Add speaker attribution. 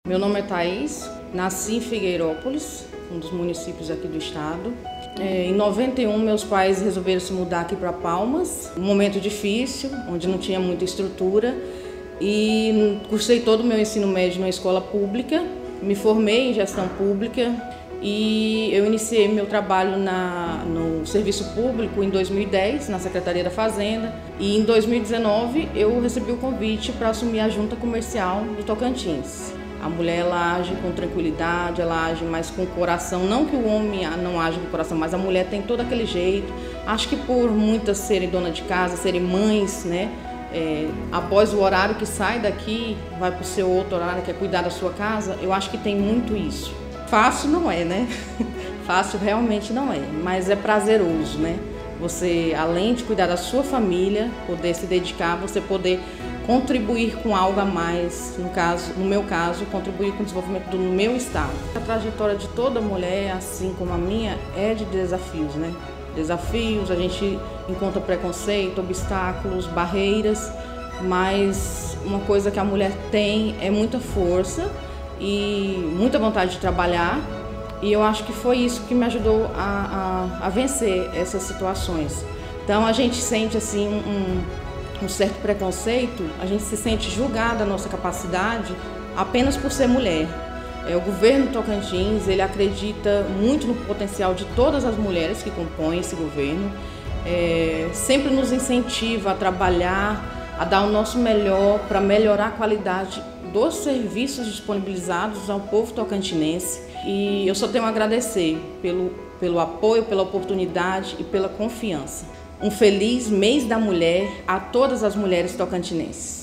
Speaker 1: Meu nome é Thaís, nasci em Figueirópolis, um dos municípios aqui do estado. Em 91, meus pais resolveram se mudar aqui para Palmas, um momento difícil, onde não tinha muita estrutura, e cursei todo o meu ensino médio numa escola pública, me formei em gestão pública e eu iniciei meu trabalho no serviço público em 2010, na Secretaria da Fazenda, e em 2019 eu recebi o convite para assumir a junta comercial do Tocantins. A mulher, ela age com tranquilidade, ela age mais com o coração, não que o homem não age com o coração, mas a mulher tem todo aquele jeito. Acho que por muitas serem dona de casa, serem mães, né? Após o horário que sai daqui, vai para o seu outro horário, que é cuidar da sua casa, eu acho que tem muito isso. Fácil não é, né? Fácil realmente não é, mas é prazeroso, né? Você, além de cuidar da sua família, poder se dedicar, você poder contribuir com algo a mais, no meu caso, contribuir com o desenvolvimento do meu estado. A trajetória de toda mulher, assim como a minha, é de desafios, né? Desafios, a gente encontra preconceito, obstáculos, barreiras, mas uma coisa que a mulher tem é muita força e muita vontade de trabalhar, e eu acho que foi isso que me ajudou a vencer essas situações. Então a gente sente assim um certo preconceito, a gente se sente julgada a nossa capacidade apenas por ser mulher. O governo Tocantins, ele acredita muito no potencial de todas as mulheres que compõem esse governo, sempre nos incentiva a trabalhar, a dar o nosso melhor para melhorar a qualidade dos serviços disponibilizados ao povo tocantinense, e eu só tenho a agradecer pelo apoio, pela oportunidade e pela confiança. Um feliz mês da mulher a todas as mulheres tocantinenses.